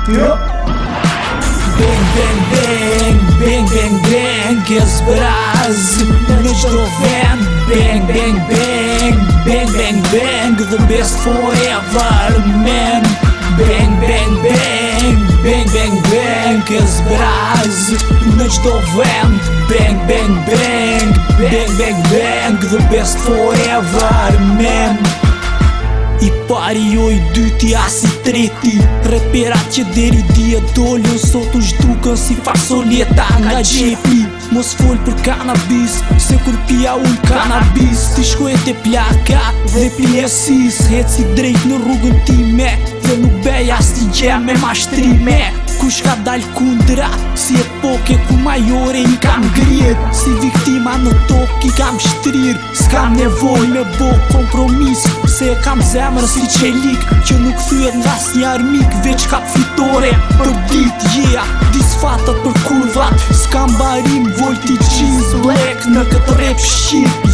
Bang, bang, bang, bang, bang, bang, esse Brasil nos do vento. Bang, bang, bang, bang, bang, bang, the best forever, man. Bang, bang, bang, bang, bang, bang, esse Brasil nos do vento. Bang, bang, bang, bang, bang, bang, the best forever, man. I pari joj dyti as I treti, reperat që deri dia dolën sot u zhduken si fasoleta nga gjepi. Mos fol për kanabis, se kur pia ull kanabis. Ti shkoj te plakat dhe pjesis, heci drejt në rrugën time dhe nuk bej as t'i gjem me mashtrime. Kush ka dal kundra, si epoke ku majore I kam griet. Si viktima në tok I kam shtrir, s'kam nevoj me bo kompromis, se e kam zemër si qelik që nuk thyet nga s'një armik, veç kap fitore për dit, disfatat për kurvat, s'kam barim volti cheese black në këtë rap shqip,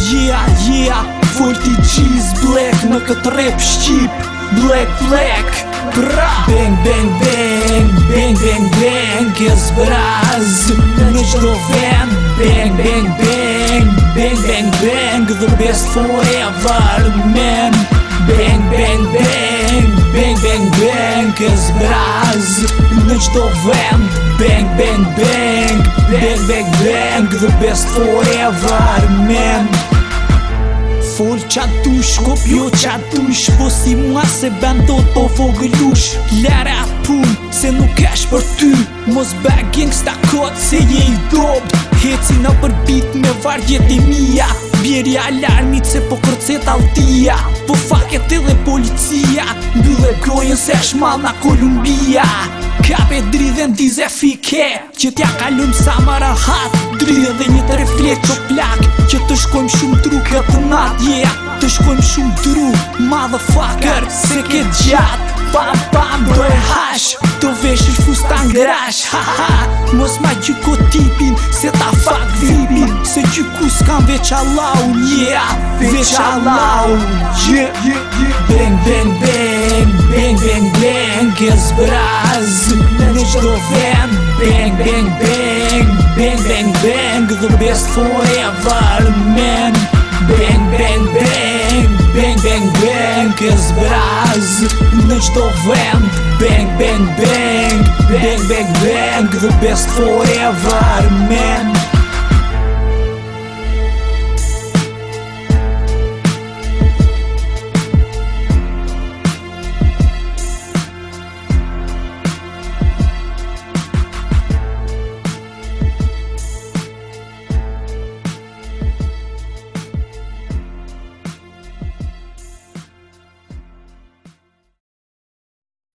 volti cheese black në këtë rap shqip, black, bra. Bang, bang, bang, bang, bang, bang, esse Brasil në çdo vend. Bang, bang, bang, bang, bang, bang, the best forever, man. Bang, bang, bang, bang, bang, bang, esse Brasil në çdo vend. Bang, bang, bang, bang, bang, bang, the best forever, man. Fol qa dush, kopjo qa dush, po si mua se bendot po vogëlush. Lere atë pun, se nuk esh për ty, mos be gangsta kot se je I dopt. Heci në përbit me vargjet e mija, bjeri alarmit se po kërcet altia. Po faket edhe policia, mbylle gojën se është mal na Kolumbia. Kape dridhen dize fike, që t'ja kalum sa më rahat. Dridhe dhe një të reflet që plak, që të shkojmë shumë tru këtë nat, të shkojmë shumë tru, motherfucker, se ke gjat. Pam, pam, do e hash, do veshësh fustan grash, haha. Mos ma gjyko tipin, se ta fak vipin, se gjyku s'kan veç Allahu, veç Allahu, Bang, bang, bang, bang, bang, bang, esse Brasil në çdo vend. Bang, bang, bang, bang, bang, bang, the best forever, man. Bang, bang, bang, bang, bang, bang, esse Brasil në çdo vend. Bang, bang, bang, bang, bang, bang, the best forever, man.